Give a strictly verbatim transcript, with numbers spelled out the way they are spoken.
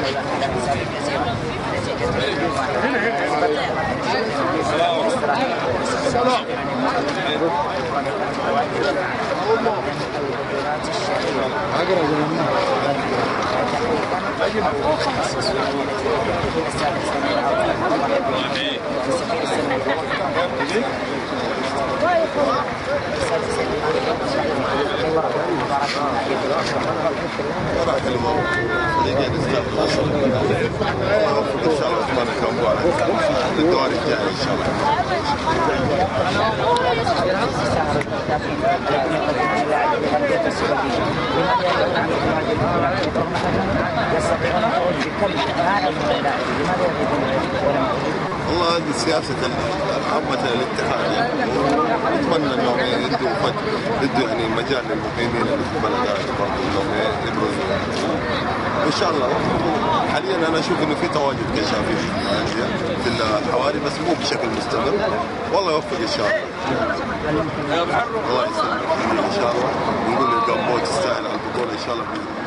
والله هذه سياسة عامة الاتحاد يعني، ونتمنى انهم يدوا يدوا يعني مجال للمقيمين اللي في البلدات برضه انهم يبرزوا وان شاء الله. حاليا انا اشوف انه في تواجد كشافين في الحواري بس مو بشكل مستمر. والله يوفق ان شاء الله. الله يسلمك ان شاء الله، ونقول للقنبوت تستاهل على البطولة ان شاء الله.